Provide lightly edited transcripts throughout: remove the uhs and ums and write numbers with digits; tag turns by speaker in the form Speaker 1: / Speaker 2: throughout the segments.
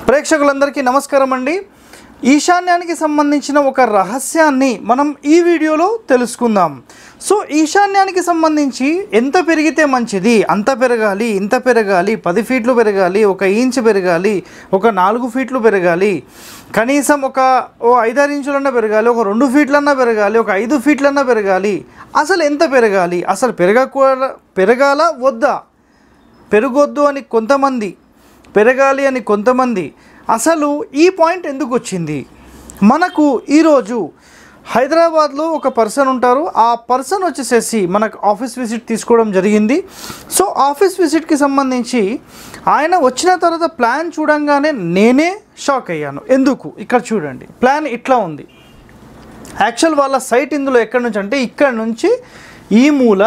Speaker 1: ప్రేక్షకులందరికీ నమస్కారం అండి. ఈశాన్యానికి సంబంధించిన ఒక రహస్యాన్ని మనం ఈ వీడియోలో తెలుసుకుందాం. సో ఈశాన్యానికి సంబంధించి ఎంత పెరిగితే మంచిది, అంత పెరగాలి, ఇంత పెరగాలి, 10 ఫీట్లు పెరగాలి, 1 ఇంచ్ పెరగాలి, ఒక 4 ఫీట్లు పెరగాలి, కనీసం ఒక 5-6 ఇంచులన్నా పెరగాలి, ఒక 2 ఫీట్లన్నా పెరగాలి, ఒక 5 ఫీట్లన్నా పెరగాలి. అసలు ఎంత పెరగాలి, అసలు పెరగాల వద్దా, పెరగొద్దు అని కొంతమంది, పెరగాలి అని కొంతమంది. అసలు ఈ పాయింట్ ఎందుకు వచ్చింది? మనకు ఈరోజు హైదరాబాద్లో ఒక పర్సన్ ఉంటారు. ఆ పర్సన్ వచ్చేసేసి మనకు ఆఫీస్ విజిట్ తీసుకోవడం జరిగింది. సో ఆఫీస్ విజిట్కి సంబంధించి ఆయన వచ్చిన తర్వాత ప్లాన్ చూడంగానే నేనే షాక్ అయ్యాను. ఎందుకు? ఇక్కడ చూడండి, ప్లాన్ ఇట్లా ఉంది. యాక్చువల్ వాళ్ళ సైట్ ఇందులో ఎక్కడి నుంచి అంటే ఇక్కడ నుంచి ఈ మూల,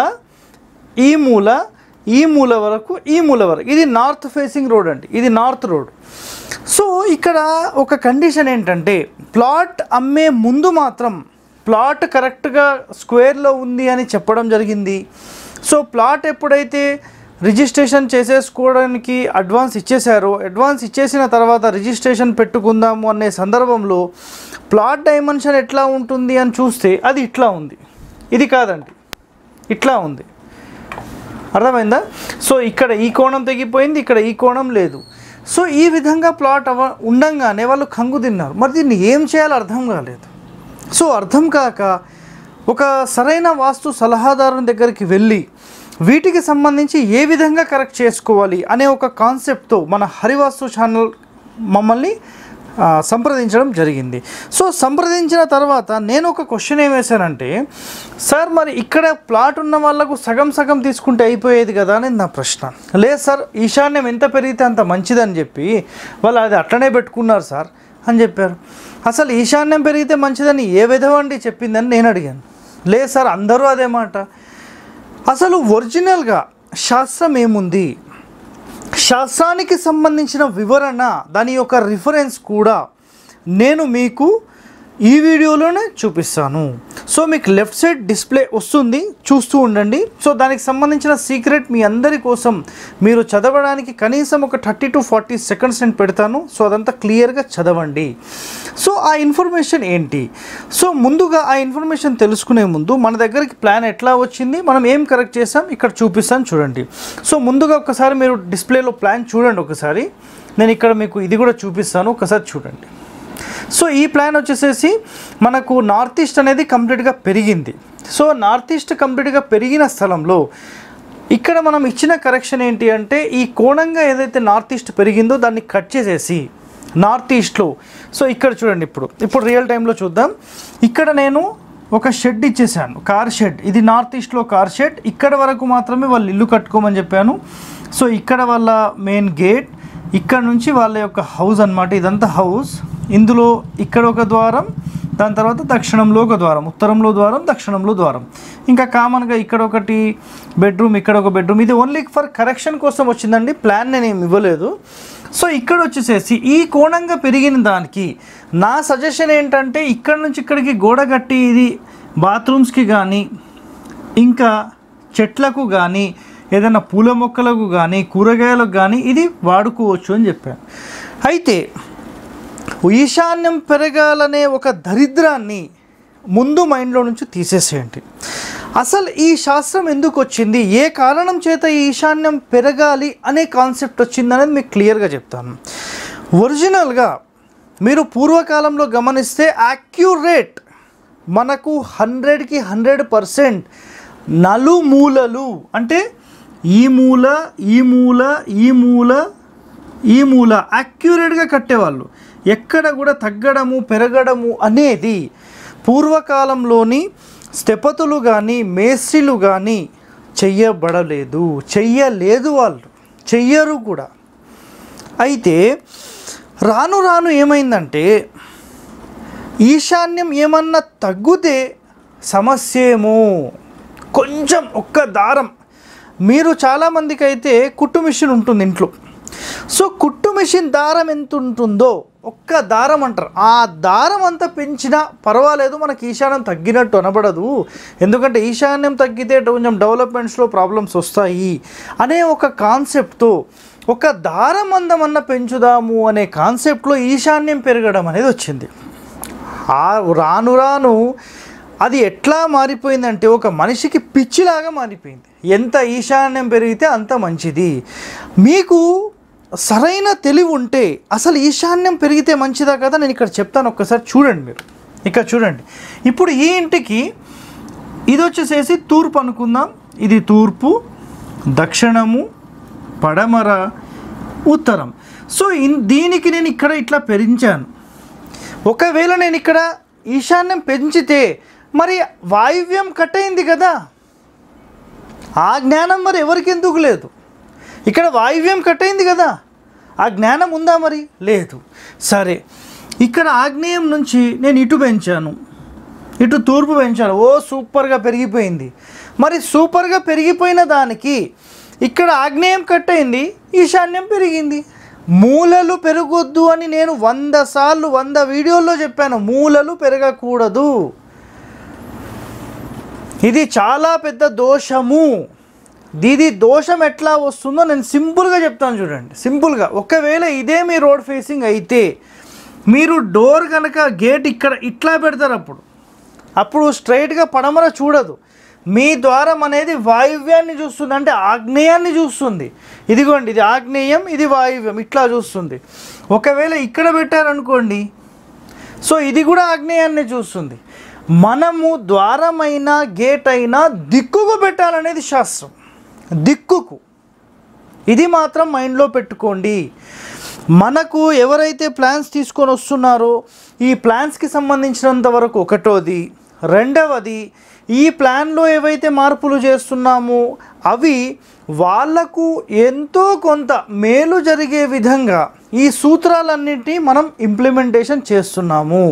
Speaker 1: ఈ మూల, ఈ మూల వరకు, ఈ మూల వరకు. ఇది నార్త్ ఫేసింగ్ రోడ్ అండి, ఇది నార్త్ రోడ్. సో ఇక్కడ ఒక కండిషన్ ఏంటంటే, ప్లాట్ అమ్మే ముందు మాత్రం ప్లాట్ కరెక్ట్గా స్క్వేర్లో ఉంది అని చెప్పడం జరిగింది. సో ప్లాట్ ఎప్పుడైతే రిజిస్ట్రేషన్ చేసేసుకోవడానికి అడ్వాన్స్ ఇచ్చేశారో, అడ్వాన్స్ ఇచ్చేసిన తర్వాత రిజిస్ట్రేషన్ పెట్టుకుందాము అనే సందర్భంలో ప్లాట్ డైమెన్షన్ ఎట్లా ఉంటుంది అని చూస్తే అది ఇట్లా ఉంది. ఇది కాదండి, ఇట్లా ఉంది. అర్థమైందా? సో ఇక్కడ ఈ కోణం తెగిపోయింది, ఇక్కడ ఈ కోణం లేదు. సో ఈ విధంగా ప్లాట్ ఉండంగానే వాళ్ళు కంగు తిన్నారు. మరి దీన్ని ఏం చేయాలో అర్థం కాలేదు. సో అర్థం కాక ఒక సరైన వాస్తు సలహాదారుని దగ్గరికి వెళ్ళి వీటికి సంబంధించి ఏ విధంగా కరెక్ట్ చేసుకోవాలి అనే ఒక కాన్సెప్ట్తో మన హరివాస్తు ఛానల్ మమ్మల్ని సంప్రదించడం జరిగింది. సో సంప్రదించిన తర్వాత నేను ఒక క్వశ్చన్ ఏం వేశానంటే, సార్ మరి ఇక్కడ ప్లాట్ ఉన్న వాళ్ళకు సగం సగం తీసుకుంటే అయిపోయేది కదా అని నా ప్రశ్న. లేదు సార్, ఈశాన్యం ఎంత పెరిగితే అంత మంచిదని చెప్పి వాళ్ళు అది అట్లనే పెట్టుకున్నారు సార్ అని చెప్పారు. అసలు ఈశాన్యం పెరిగితే మంచిదని ఏ విధవండి చెప్పిందని నేను అడిగాను. లేదు సార్, అందరూ అదే మాట. అసలు ఒరిజినల్గా శాస్త్రం ఏముంది, శాస్త్రానికి సంబంధించిన వివరణ, దాని యొక్క రిఫరెన్స్ కూడా నేను మీకు ఈ వీడియోలోనే చూపిస్తాను. సో మీకు లెఫ్ట్ సైడ్ డిస్ప్లే వస్తుంది, చూస్తూ ఉండండి. సో దానికి సంబంధించిన సీక్రెట్ మీ అందరి కోసం మీరు చదవడానికి కనీసం ఒక 30 to 40 సెకండ్స్ నేను పెడతాను. సో అదంతా క్లియర్గా చదవండి. సో ఆ ఇన్ఫర్మేషన్ ఏంటి? సో ముందుగా ఆ ఇన్ఫర్మేషన్ తెలుసుకునే ముందు మన దగ్గరికి ప్లాన్ ఎట్లా వచ్చింది, మనం ఏం కరెక్ట్ చేసాం ఇక్కడ చూపిస్తాను చూడండి. సో ముందుగా ఒకసారి మీరు డిస్ప్లేలో ప్లాన్ చూడండి. ఒకసారి నేను ఇక్కడ మీకు ఇది కూడా చూపిస్తాను, ఒకసారి చూడండి. సో ఈ ప్లాన్ వచ్చేసేసి మనకు నార్త్ ఈస్ట్ అనేది కంప్లీట్గా పెరిగింది. సో నార్త్ ఈస్ట్ కంప్లీట్గా పెరిగిన స్థలంలో ఇక్కడ మనం ఇచ్చిన కరెక్షన్ ఏంటి అంటే, ఈ కోణంగా ఏదైతే నార్త్ ఈస్ట్ పెరిగిందో దాన్ని కట్ చేసేసి నార్త్ ఈస్ట్లో, సో ఇక్కడ చూడండి, ఇప్పుడు రియల్ టైంలో చూద్దాం. ఇక్కడ నేను ఒక షెడ్ ఇచ్చేసాను, కార్ షెడ్. ఇది నార్త్ ఈస్ట్లో కార్ షెడ్. ఇక్కడ వరకు మాత్రమే వాళ్ళు ఇల్లు కట్టుకోమని చెప్పాను. సో ఇక్కడ వాళ్ళ మెయిన్ గేట్, ఇక్కడ నుంచి వాళ్ళ యొక్క హౌస్ అన్నమాట. ఇదంతా హౌస్. ఇందులో ఇక్కడ ఒక ద్వారం, దాని తర్వాత దక్షిణంలో ఒక ద్వారం, ఉత్తరంలో ద్వారం, దక్షిణంలో ద్వారం. ఇంకా కామన్గా ఇక్కడ ఒకటి బెడ్రూమ్, ఇక్కడ ఒక బెడ్రూమ్. ఇది ఓన్లీ ఫర్ కరెక్షన్ కోసం వచ్చిందండి, ప్లాన్ నేను ఏమి ఇవ్వలేదు. సో ఇక్కడ వచ్చేసేసి ఈ కోణంగా పెరిగిన దానికి నా సజెషన్ ఏంటంటే, ఇక్కడ నుంచి ఇక్కడికి గోడ కట్టి ఇది బాత్రూమ్స్కి కానీ, ఇంకా చెట్లకు కానీ, ఏదైనా పూల మొక్కలకు కానీ, కూరగాయలకు కానీ ఇది వాడుకోవచ్చు అని చెప్పాను. అయితే ఈశాన్యం పెరగాలనే ఒక దరిద్రాన్ని ముందు మైండ్లో నుంచి తీసేసేయండి. అసలు ఈ శాస్త్రం ఎందుకు వచ్చింది, ఏ కారణం చేత ఈ ఈశాన్యం పెరగాలి అనే కాన్సెప్ట్ వచ్చింది అనేది మీకు క్లియర్గా చెప్తాను. ఒరిజినల్గా మీరు పూర్వకాలంలో గమనిస్తే యాక్యురేట్ మనకు 100కి 100% నలుమూలలు అంటే ఈ మూల, ఈ మూల, ఈ మూల, ఈ మూల యాక్యురేట్గా కట్టేవాళ్ళు. ఎక్కడ కూడా తగ్గడము పెరగడము అనేది పూర్వకాలంలోని స్థపతులు కానీ మేస్త్రీలు కానీ చెయ్యలేదు, వాళ్ళు చెయ్యరు కూడా. అయితే రాను రాను ఏమైందంటే, ఈశాన్యం ఏమన్నా తగ్గితే సమస్య ఏమో, కొంచెం ఒక్క దారం. మీరు చాలామందికి అయితే కుట్టు మిషన్ ఉంటుంది ఇంట్లో. సో కుట్టు మెషిన్ దారం ఎంత ఉంటుందో, ఒక్క దారం అంటారు, ఆ దారం అంతా పెంచినా పర్వాలేదు, మనకి ఈశాన్యం తగ్గినట్టు అనబడదు. ఎందుకంటే ఈశాన్యం తగ్గితే కొంచెం డెవలప్మెంట్స్లో ప్రాబ్లమ్స్ వస్తాయి అనే ఒక కాన్సెప్ట్తో ఒక దారం అందమన్న పెంచుదాము అనే కాన్సెప్ట్లో ఈశాన్యం పెరగడం అనేది వచ్చింది. రాను రాను అది ఎట్లా మారిపోయిందంటే ఒక మనిషికి పిచ్చిలాగా మారిపోయింది. ఎంత ఈశాన్యం పెరిగితే అంత మంచిది. మీకు సరైన తెలివి ఉంటే అసలు ఈశాన్యం పెరిగితే మంచిదా కదా, నేను ఇక్కడ చెప్తాను, ఒక్కసారి చూడండి. మీరు ఇక్కడ చూడండి. ఇప్పుడు ఈ ఇంటికి ఇది వచ్చేసేసి తూర్పు అనుకుందాం. ఇది తూర్పు, దక్షిణము, పడమర, ఉత్తరం. సో దీనికి నేను ఇక్కడ ఇట్లా పెంచాను. ఒకవేళ నేను ఇక్కడ ఈశాన్యం పెంచితే మరి వాయువ్యం కట్ అయింది కదా, ఆ జ్ఞానం మరి ఎవరికి ఎందుకు లేదు? ఇక్కడ వాయువ్యం కట్ అయింది కదా, ఆ జ్ఞానం ఉందా? మరి లేదు. సరే, ఇక్కడ ఆగ్నేయం నుంచి నేను ఇటు పెంచాను, ఇటు తూర్పు పెంచాను, ఓ సూపర్గా పెరిగిపోయింది. మరి సూపర్గా పెరిగిపోయిన దానికి ఇక్కడ ఆగ్నేయం కట్ అయింది, ఈశాన్యం పెరిగింది. మూలలు పెరగొద్దు అని నేను 100 సార్లు 100 వీడియోల్లో చెప్పాను. మూలలు పెరగకూడదు, ఇది చాలా పెద్ద దోషము. దీది దోషం ఎట్లా వస్తుందో నేను సింపుల్గా చెప్తాను చూడండి. సింపుల్గా, ఒకవేళ ఇదే మీ రోడ్ ఫేసింగ్ అయితే మీరు డోర్ కనుక గేట్ ఇక్కడ ఇట్లా పెడతారు, అప్పుడు స్ట్రైట్గా పడమర చూడదు. మీ ద్వారం అనేది వాయువ్యాన్ని చూస్తుంది, అంటే ఆగ్నేయాన్ని చూస్తుంది. ఇదిగోండి, ఇది ఆగ్నేయం, ఇది వాయువ్యం, ఇట్లా చూస్తుంది. ఒకవేళ ఇక్కడ పెట్టారనుకోండి, సో ఇది కూడా ఆగ్నేయాన్ని చూస్తుంది. మనము ద్వారమైనా గేట్ అయినా దిక్కుకు పెట్టాలనేది శాస్త్రం, దిక్కుకు. ఇది మాత్రం మైండ్లో పెట్టుకోండి. మనకు ఎవరైతే ప్లాన్స్ తీసుకొని వస్తున్నారో ఈ ప్లాన్స్కి సంబంధించినంత వరకు ఒకటోది. రెండవది, ఈ ప్లాన్లో ఏవైతే మార్పులు చేస్తున్నామో అవి వాళ్లకు ఎంతో కొంత మేలు జరిగే విధంగా ఈ సూత్రాలన్నింటినీ మనం ఇంప్లిమెంటేషన్ చేస్తున్నాము.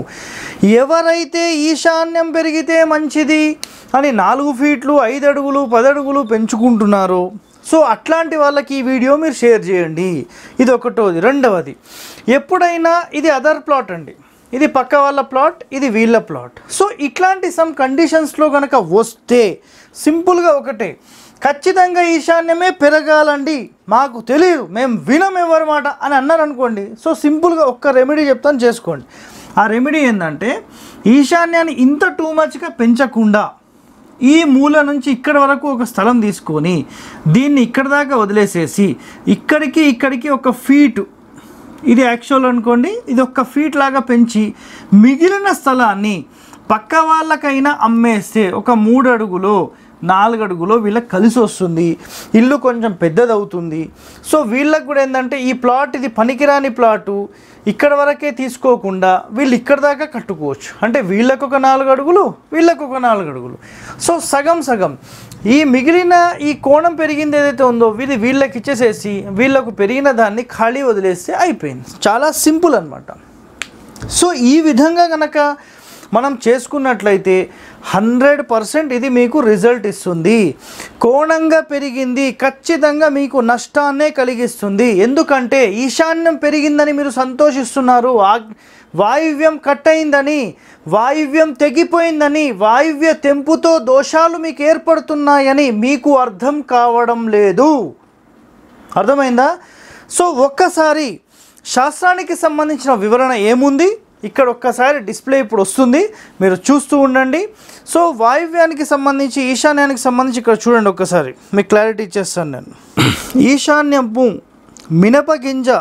Speaker 1: ఎవరైతే ఈశాన్యం పెరిగితే మంచిది అని 4 ఫీట్లు 5 అడుగులు 10 అడుగులు పెంచుకుంటున్నారో, సో అట్లాంటి వాళ్ళకి ఈ వీడియో మీరు షేర్ చేయండి. ఇది ఒకటోది. రెండవది, ఎప్పుడైనా ఇది అదర్ ప్లాట్ అండి, ఇది పక్క వాళ్ళ ప్లాట్, ఇది వీళ్ళ ప్లాట్. సో ఇట్లాంటి సమ్ కండిషన్స్లో కనుక వస్తే సింపుల్గా ఒకటే, ఖచ్చితంగా ఈశాన్యమే పెరగాలండి, మాకు తెలియదు, మేము వినం ఎవరి మాట అని అన్నారనుకోండి. సో సింపుల్గా ఒక్క రెమెడీ చెప్తాను, చేసుకోండి. ఆ రెమెడీ ఏంటంటే, ఈశాన్యాన్ని ఇంత టూ మచ్గా పెంచకుండా ఈ మూల నుంచి ఇక్కడ వరకు ఒక స్థలం తీసుకొని దీన్ని ఇక్కడ దాకా వదిలేసేసి ఇక్కడికి ఒక ఫీటు, ఇది యాక్చువల్ అనుకోండి, ఇది ఒక ఫీట్ లాగా పెంచి మిగిలిన స్థలాన్ని పక్క వాళ్ళకైనా అమ్మేస్తే ఒక 3 అడుగులో 4 అడుగులో వీళ్ళకి కలిసి వస్తుంది, ఇల్లు కొంచెం పెద్దదవుతుంది. సో వీళ్ళకి కూడా ఏంటంటే ఈ ప్లాట్ ఇది పనికిరాని ప్లాటు, ఇక్కడ వరకే తీసుకోకుండా వీళ్ళు ఇక్కడ దాకా కట్టుకోవచ్చు. అంటే వీళ్ళకు ఒక 4 అడుగులు, వీళ్ళకు ఒక 4 అడుగులు. సో సగం సగం ఈ మిగిలిన ఈ కోణం పెరిగింది ఏదైతే ఉందో ఇది వీళ్ళకి ఇచ్చేసేసి వీళ్ళకు పెరిగిన దాన్ని ఖాళీ వదిలేస్తే అయిపోయింది. చాలా సింపుల్ అన్నమాట. సో ఈ విధంగా కనుక మనం చేసుకున్నట్లయితే 100% ఇది మీకు రిజల్ట్ ఇస్తుంది. కోణంగా పెరిగింది ఖచ్చితంగా మీకు నష్టాన్నే కలిగిస్తుంది. ఎందుకంటే ఈశాన్యం పెరిగిందని మీరు సంతోషిస్తున్నారు, వాయువ్యం కట్ అయిందని, వాయువ్యం తెగిపోయిందని, వాయువ్య తెంపుతో దోషాలు మీకు ఏర్పడుతున్నాయని మీకు అర్థం కావడం లేదు. అర్థమైందా? సో ఒక్కసారి శాస్త్రానికి సంబంధించిన వివరణ ఏముంది ఇక్కడ ఒక్కసారి డిస్ప్లే ఇప్పుడు వస్తుంది, మీరు చూస్తూ ఉండండి. సో వాయువ్యానికి సంబంధించి ఈశాన్యానికి సంబంధించి ఇక్కడ చూడండి, ఒక్కసారి మీకు క్లారిటీ ఇచ్చేస్తాను నేను. ఈశాన్యము మినపగింజ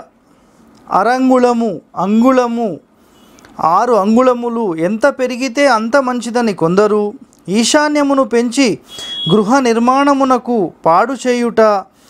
Speaker 1: అరంగుళము, అంగుళము 6 అంగుళములు ఎంత పెరిగితే అంత మంచిదని కొందరు, ఈశాన్యమును పెంచి గృహ నిర్మాణమునకు పాడు చేయుట,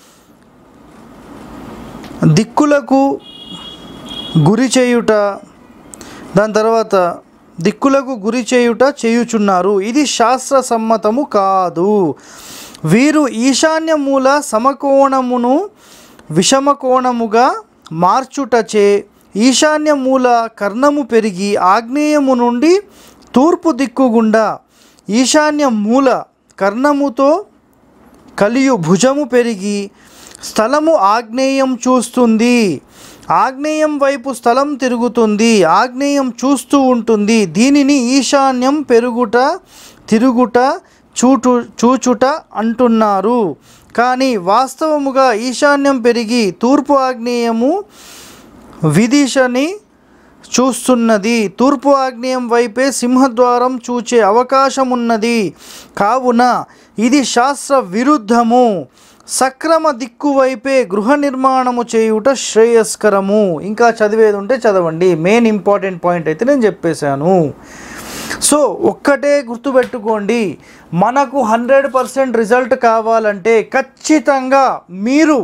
Speaker 1: దిక్కులకు గురి చేయుట, దాని తర్వాత దిక్కులకు గురి చేయుట చేయుచున్నారు. ఇది శాస్త్ర సమ్మతము కాదు. వీరు ఈశాన్య మూల సమకోణమును విషమకోణముగా మార్చుటచే ఈశాన్య మూల కర్ణము పెరిగి ఆగ్నేయము నుండి తూర్పు దిక్కు గుండా ఈశాన్య మూల కర్ణముతో కలియు భుజము పెరిగి స్థలము ఆగ్నేయం చూస్తుంది. ఆగ్నేయం వైపు స్థలం తిరుగుతుంది, ఆగ్నేయం చూస్తూ ఉంటుంది. దీనిని ఈశాన్యం పెరుగుట, తిరుగుట, చూచుట అంటున్నారు. కానీ వాస్తవముగా ఈశాన్యం పెరిగి తూర్పు ఆగ్నేయము విదిశని చూస్తున్నది. తూర్పు ఆగ్నేయం వైపే సింహద్వారం చూచే అవకాశం ఉన్నది. కావున ఇది శాస్త్ర విరుద్ధము. సక్రమ దిక్కు వైపే గృహ నిర్మాణము చేయుట శ్రేయస్కరము. ఇంకా చదివేది ఉంటే చదవండి, మెయిన్ ఇంపార్టెంట్ పాయింట్ అయితే నేను చెప్పేశాను. సో ఒక్కటే గుర్తుపెట్టుకోండి, మనకు 100% రిజల్ట్ కావాలంటే ఖచ్చితంగా మీరు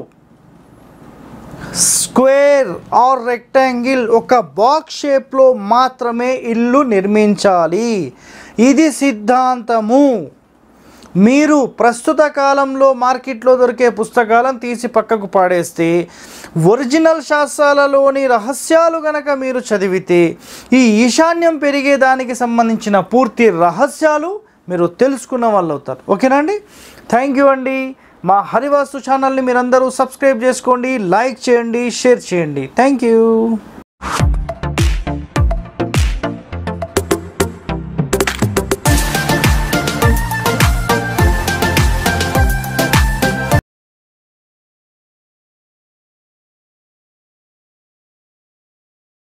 Speaker 1: స్క్వేర్ ఆర్ రెక్టాంగిల్ ఒక బాక్స్ షేప్లో మాత్రమే ఇల్లు నిర్మించాలి. ఇది సిద్ధాంతము. మీరు ప్రస్తుత కాలంలో మార్కెట్లో దొరికే పుస్తకాలను తీసి పక్కకు పాడేస్తే, ఒరిజినల్ శాస్త్రాలలోని రహస్యాలు గనక మీరు చదివితే ఈ ఈశాన్యం పెరిగేదానికి సంబంధించిన పూర్తి రహస్యాలు మీరు తెలుసుకున్న వాళ్ళు అవుతారు. ఓకేనా అండి? థ్యాంక్ యూ అండి. మా హరివాస్తు ఛానల్ని మీరందరూ సబ్స్క్రైబ్ చేసుకోండి, లైక్ చేయండి, షేర్ చేయండి. Thank you.